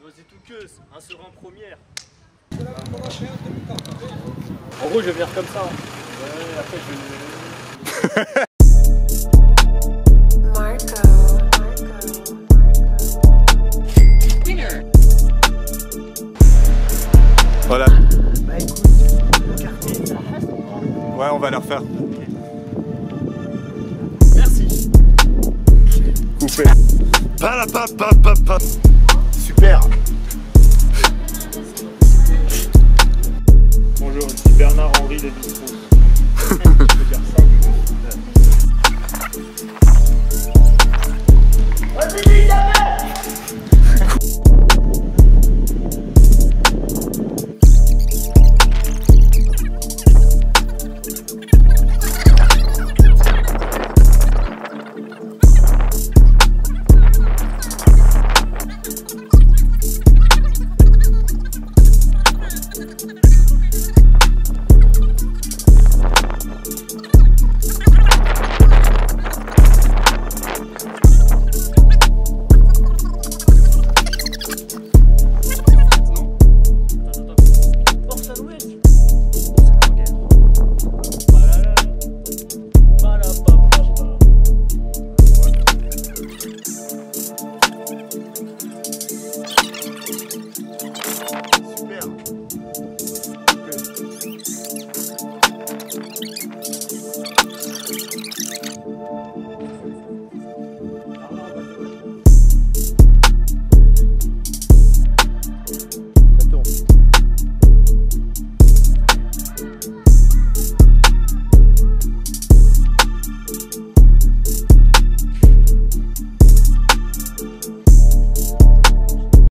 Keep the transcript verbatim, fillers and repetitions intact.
Vas-y tout que, un serein première. En gros je vais venir comme ça. Ouais, après je vais... Voilà. Bah écoute, le quartier ça reste encore. Ouais, on va les refaire. Merci. Coupé. Pa la pa pa pa pa.